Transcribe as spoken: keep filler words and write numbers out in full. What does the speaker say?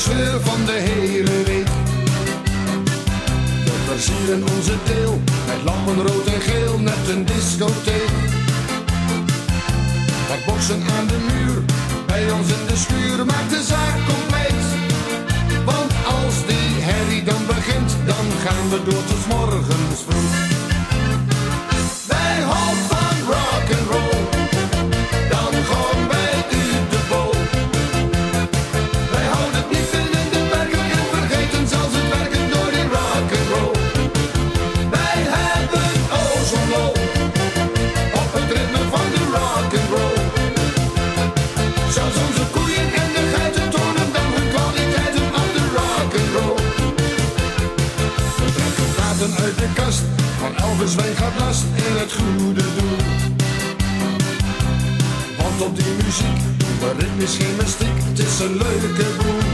sfeer van de hele week. We versieren onze deel met lampen rood en geel, net een discotheek. Met boksen aan de muur, bij ons in de schuur, maakt de zaak compleet. Want als die herrie dan begint, dan gaan we door tot 's morgens vroeg. Wij houden van rock'n'roll, dan gewoon bij u de bol. Wij houden het niet veel in de werken en vergeten zelfs het werken door die rock'n'roll. Wij hebben oh zo'n lol op het ritme van de rock'n'roll. Zelfs onze koeien en de geiten tonen dan hun kwaliteiten aan de rock'n'roll. We trekken gaten uit de kast, van Elvis wij gaat last in het goede doel. Want op die muziek doen we ritmisch gymnastiek, het is een leuke boel.